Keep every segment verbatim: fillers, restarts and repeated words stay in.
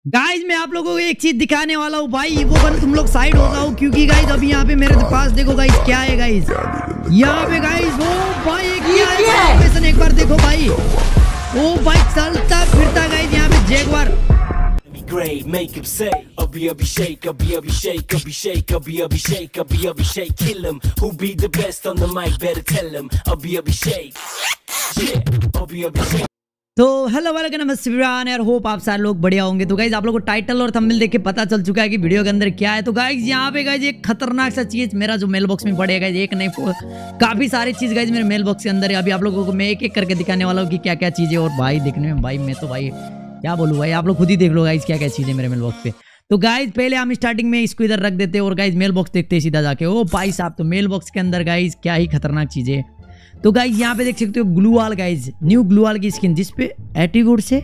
Guys मैं आप लोगों को एक चीज दिखाने वाला हूँ भाई, वो गन तुम लोग साइड हो जाओ क्योंकि गाइज अभी यहाँ पे मेरे पास देखो गाइज क्या है गाइज यहाँ पे गाइज वो भाई क्या है, एक बार देखो भाई वो भाई चलता फिरता गाइज यहाँ पे Jaguar Great, make him say, Abhi Abhishek, Abhi Abhishek, Abhishek, Abhi Abhishek, Abhi Abhishek, kill him. Who be the best on the mic? Better tell him. Abhi Abhishek, yeah, Abhi Abhishek. तो hello welcome नमस्ते everyone यार, hope आप सारे लोग बढ़िया होंगे। तो guys आप लोगों को टाइटल और थंबनेल देख के पता चल चुका है कि वीडियो के अंदर क्या है। तो गाइज यहाँ पे गाइज एक खतरनाक सा चीज मेरा जो मेल बॉक्स में पड़ेगा, एक नहीं काफी सारी चीज गाइज मेरे मेल बॉक्स के अंदर है। अभी आप लोगों को मैं एक एक करके दिखाने वाला हूँ कि क्या क्या चीजें। और भाई देखने में भाई मैं तो भाई क्या बोलूँ भाई, आप लोग खुद ही देख लो गाइज क्या क्या चीजें मेरे मेल बॉक्स पे। तो गाइज पहले हम स्टार्टिंग में इसको इधर रख देते हैं और गाइज मेल बॉक्स देखते हैं सीधा जाके। ओ भाई साहब, तो मेल बॉक्स के अंदर गाइज क्या ही खतरनाक चीजें। तो गाइज यहाँ पे देख सकते हो ग्लूवाल गाइज, न्यू ग्लूवाल की स्किन जिसपे एट्रीब्यूट से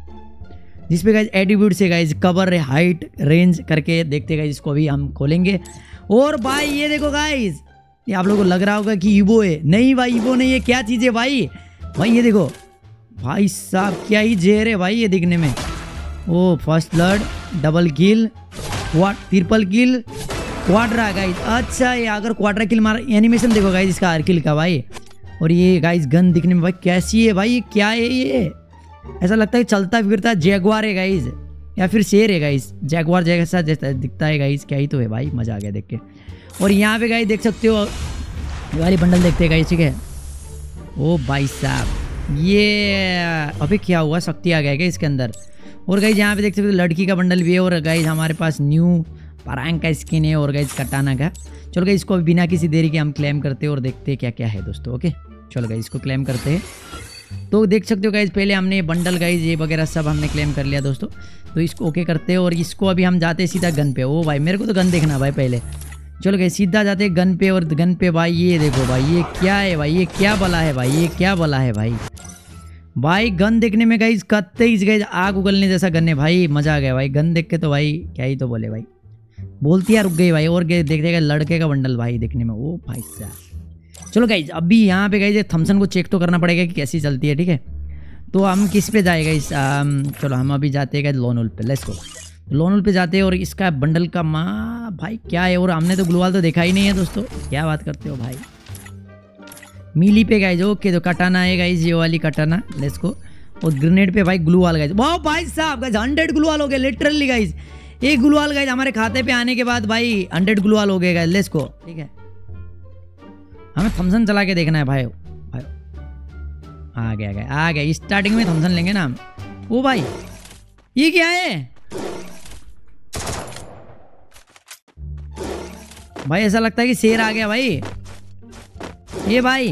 जिसपे गाइज एट्रीब्यूट से गाइज कवर हाइट रेंज करके देखते गाइज, इसको अभी हम खोलेंगे। और भाई ये देखो गाइज, ये आप लोगों को लग रहा होगा कि ईवो है, नहीं भाई ईवो नहीं है। क्या चीज़ है भाई? भाई ये देखो भाई साहब क्या ही जेर है भाई ये दिखने में। Oh first blood, double kill, triple kill, quadra guys. अच्छा ये अगर क्वाड्रा किल मार एनिमेशन देखो गाइज इसका हर किल का भाई। और ये गाइज गन दिखने में भाई कैसी है भाई, ये क्या है ये? ऐसा लगता है चलता फिरता जैगवार है गाइज या फिर शेर है गाइज, जैगवार जैसा जैसा दिखता है गाइज। क्या ही तो है भाई, मजा आ गया देख के। और यहाँ पे गाइज देख सकते हो ये वाली बंडल देखते हैं गाइज, ठीक है। ओ भाई साहब ये अभी क्या हुआ, शक्ति आ गया क्या इसके अंदर। और गाइज यहाँ पे देख सकते हो लड़की का बंडल भी है। और गाइज हमारे पास न्यू परांग का स्किन है और गाइज कटाना का। चलो गाइज इसको बिना किसी देरी के हम क्लेम करते हैं और देखते हैं क्या क्या है दोस्तों। ओके चलो गाइज इसको क्लेम करते हैं। तो देख सकते हो गाइज पहले हमने बंडल गाइज ये वगैरह सब हमने क्लेम कर लिया दोस्तों। तो इसको ओके करते हैं और इसको अभी हम जाते हैं सीधा गन पे। ओ भाई मेरे को तो गन देखना भाई पहले। चलो गाइज सीधा जाते हैं गन पे। और गन पे भाई ये देखो भाई ये क्या है भाई, ये क्या बला है भाई, ये क्या बला है भाई। भाई गन देखने में गाइज कत्ते ही गाइज आग उगलने जैसा गन है भाई, मजा आ गया भाई गन देख के। तो भाई क्या ही तो बोले भाई, बोलती यार रुक गई भाई। और देख देगा लड़के का बंडल भाई देखने में। ओ भाई साहब चलो गाइज अभी यहाँ पे गाइज थम्सन को चेक तो करना पड़ेगा कि कैसी चलती है, ठीक है। तो हम किस पे जाएगा इस चलो हम अभी जाते हैं गाइज लोन वुल्फ पे। लेट्स गो लोन वुल्फ पे जाते हैं। और इसका बंडल का माँ भाई क्या है। और हमने तो ग्लूवाल तो देखा ही नहीं है दोस्तों, क्या बात करते हो भाई। मीली पे गाइज ओके, तो कटाना है गाइज ये वाली कटाना। Let's go. और ग्रेनेड पे भाई ग्लूवाल गाइज। वाह भाई साहब गाइज हंड्रेड ग्लूवाल हो गए लिटरली गाइज। एक ग्लूवाल गाइज हमारे खाते पे आने के बाद भाई हंड्रेड ग्लूवाल हो गए गाइज। लेट्स गो ठीक है, हमें थम्सन चला के देखना है भाई। भाई आ गया गया आ गया स्टार्टिंग में थम्सन लेंगे ना हम। ओ भाई ये क्या है भाई, ऐसा लगता है कि शेर आ गया भाई। ये भाई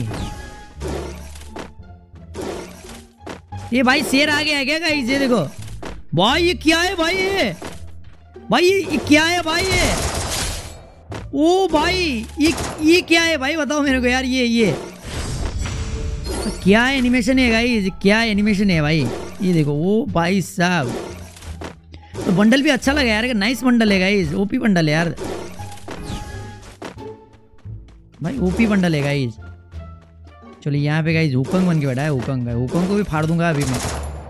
ये भाई शेर आ गया है क्या गाइस? ये देखो भाई ये क्या है भाई, ये भाई ये क्या है भाई ये। ओ भाई ये ये क्या है भाई, बताओ मेरे को यार। ये ये क्या एनिमेशन है गाइस, क्या एनिमेशन है भाई ये देखो। ओ भाई साहब तो बंडल भी अच्छा लगा यार, नाइस बंडल है गाइस, ओपी बंडल है यार भाई, ओपी बंडल है गाइस। चलो यहाँ पे गाइस हुकंग बन के बैठा है, हुकंग हुकंग को भी फाड़ दूंगा अभी मैं।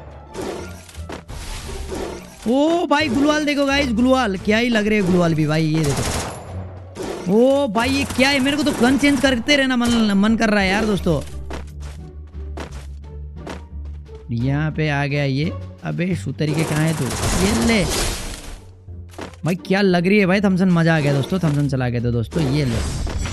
ओ भाई ग्लूवाल देखो गाइस, ग्लूवाल क्या ही लग रहे हैं ग्लूवाल भी भाई। ये देखो ओ भाई ये क्या है, मेरे को तो गन चेंज करते रहना मन मन कर रहा है यार दोस्तों। यहाँ पे आ गया ये। अबे शूतरी के कहाँ है तू, ये ले भाई क्या लग रही है भाई थम्सन। मजा आ गया दोस्तों, थम्सन चला गया तो दोस्तों ये ले।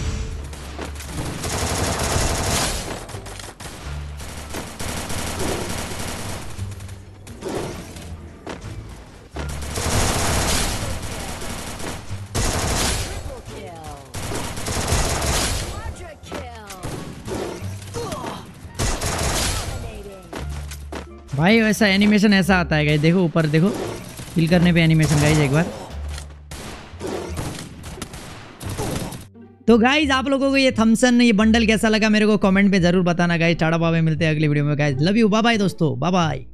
भाई वैसा एनिमेशन ऐसा आता है गाइस, देखो ऊपर देखो किल करने पे एनिमेशन गाइस एक बार। तो गाइस आप लोगों को ये थम्सन ये बंडल कैसा लगा मेरे को कमेंट पे जरूर बताना गाइस। टाटा बाय, मिलते हैं अगली वीडियो में guys. Love you, bye bye दोस्तों, बाय बाय।